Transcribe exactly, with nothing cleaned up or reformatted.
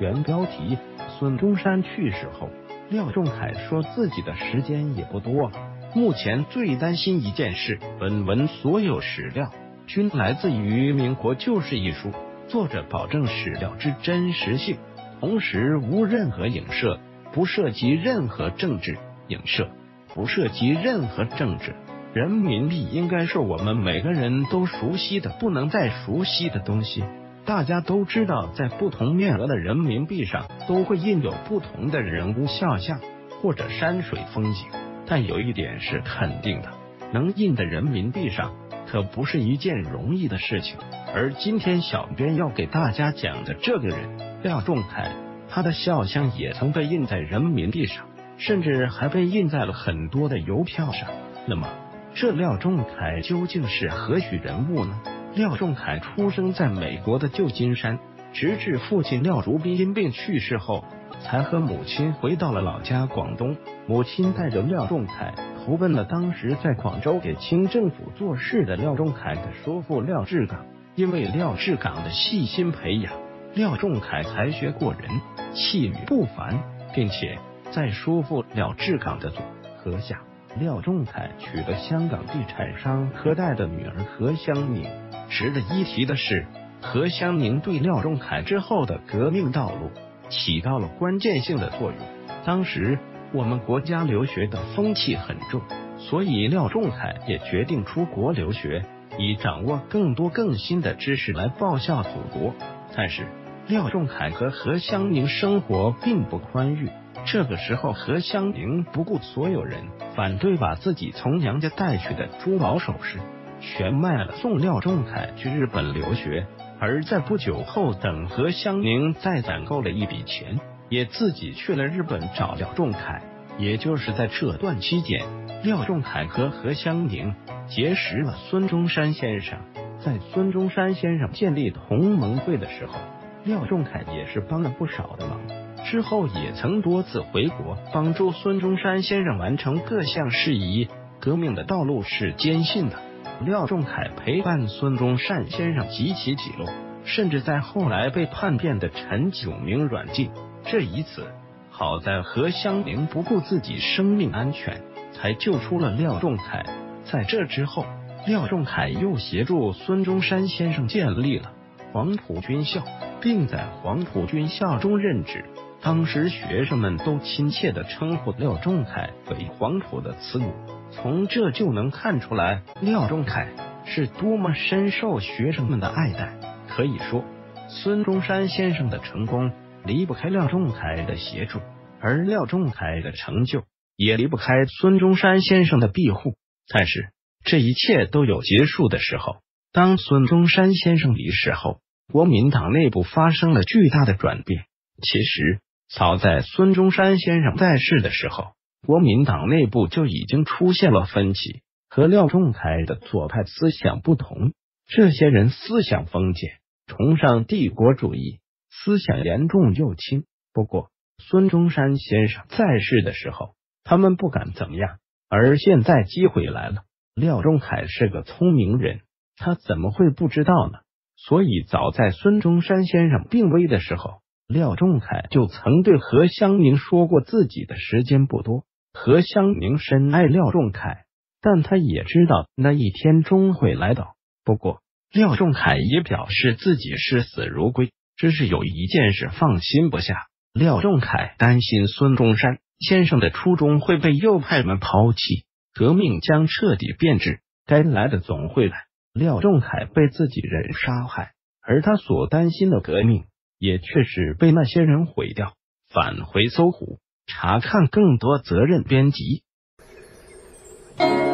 原标题：孙中山去世后，廖仲恺说自己的时间也不多了，目前最担心一件事。本文所有史料均来自于《民国旧事》一书，作者保证史料之真实性，同时无任何影射，不涉及任何政治影射，不涉及任何政治。人民币应该是我们每个人都熟悉的不能再熟悉的东西。大家都知道，在不同面额的人民币上都会印有不同的人物肖像或者山水风景，但有一点是肯定的，能印在人民币上可不是一件容易的事情。而今天小编要给大家讲的这个人廖仲恺，他的肖像也曾被印在人民币上，甚至还被印在了很多的邮票上。那么这廖仲恺究竟是何许人物呢？廖仲恺出生在美国的旧金山，直至父亲廖竹斌因病去世后，才和母亲回到了老家广东。母亲带着廖仲恺投奔了当时在广州给清政府做事的廖仲恺的叔父廖志港。因为廖志港的细心培养，廖仲恺才学过人，气宇不凡，并且在叔父廖志港的组合下，廖仲恺娶了香港地产商何岱的女儿何香凝。值得一提的是，何香凝对廖仲恺之后的革命道路起到了关键性的作用。当时我们国家留学的风气很重，所以廖仲恺也决定出国留学，以掌握更多更新的知识来报效祖国。但是廖仲恺和何香凝生活并不宽裕，这个时候何香凝不顾所有人反对，把自己从娘家带去的珠宝首饰全卖了，送廖仲恺去日本留学。而在不久后，等何香凝再攒够了一笔钱，也自己去了日本找廖仲恺。也就是在这段期间，廖仲恺和何香凝结识了孙中山先生。在孙中山先生建立同盟会的时候，廖仲恺也是帮了不少的忙，之后也曾多次回国帮助孙中山先生完成各项事宜。革命的道路是艰辛的，廖仲恺陪伴孙中山先生几起几落，甚至在后来被叛变的陈炯明软禁。这一次好在何香凝不顾自己生命安全，才救出了廖仲恺。在这之后，廖仲恺又协助孙中山先生建立了黄埔军校，并在黄埔军校中任职。当时学生们都亲切地称呼廖仲恺为黄埔的慈母。从这就能看出来，廖仲恺是多么深受学生们的爱戴。可以说，孙中山先生的成功离不开廖仲恺的协助，而廖仲恺的成就也离不开孙中山先生的庇护。但是这一切都有结束的时候。当孙中山先生离世后，国民党内部发生了巨大的转变。其实早在孙中山先生在世的时候，国民党内部就已经出现了分歧，和廖仲恺的左派思想不同。这些人思想封建，崇尚帝国主义，思想严重右倾。不过孙中山先生在世的时候，他们不敢怎么样。而现在机会来了，廖仲恺是个聪明人，他怎么会不知道呢？所以早在孙中山先生病危的时候，廖仲恺就曾对何香凝说过自己的时间不多。何香凝深爱廖仲恺，但他也知道那一天终会来到。不过廖仲恺也表示自己视死如归，只是有一件事放心不下。廖仲恺担心孙中山先生的初衷会被右派们抛弃，革命将彻底变质，该来的总会来。廖仲恺被自己人杀害，而他所担心的革命也确实被那些人毁掉。返回搜狐，查看更多责任编辑。